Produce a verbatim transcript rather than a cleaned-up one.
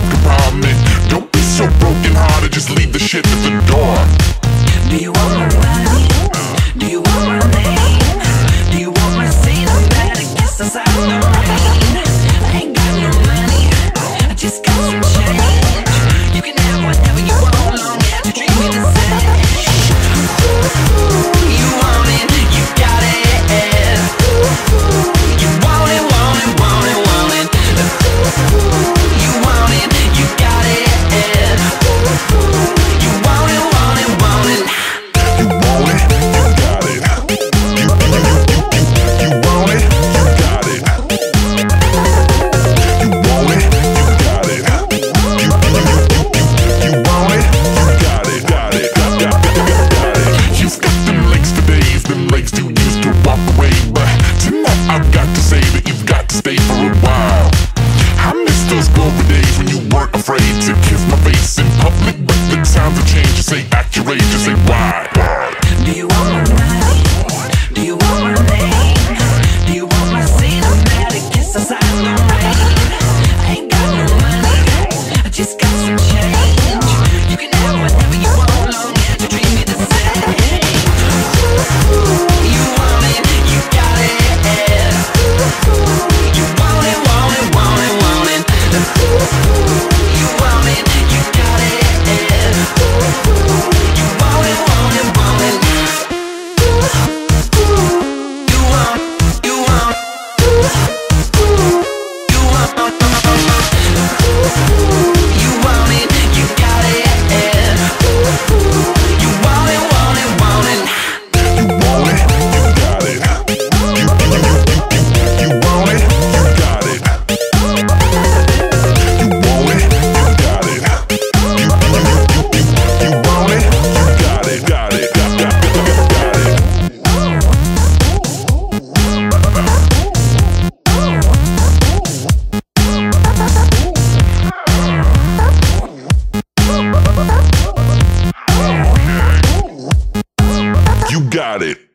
compartment. Don't be so broken hearted, just leave the shit at the door. Do you want my money? Do you want my name? Do you want my cinematic kisses out in the rain? I ain't got no money, I just got some change. You can have whatever you want, long as you treat me the same. You want it, you got it. You want it, want it, want it, want it. You want it, you got it. You want it, want it, want it. You want it, you got it. You, you, you, you, you, you want it, you got it. You want it, you got it. You, you, you, you, you, you want it, you got it, got it, got, got, got, got, got it. You've got them legs for days, them legs too used to walk away, but tonight I've got to say that you've got to stay for a while. I miss those glory days when you weren't afraid to kiss my face in public, but the times have changed. You say act your age, you say why? Do you want my money? Do you want my name? Do you want my cinematic kisses out in the rain? I ain't got no money, I just got some change. You can have whatever you want, long as you treat me the same. You want it, you got it. You want it, want it, want it, want it. You want it, you got it. You want it, want it, want it. You want, you want, you want, you want it, you got it. You want it, want it, want it. You want it, you got it. You, you, you, you, you, you want it, you got it. You want it, you got it. You, you, you, you, you, you want it, you got it, got it, got, got, got, got it. You got it.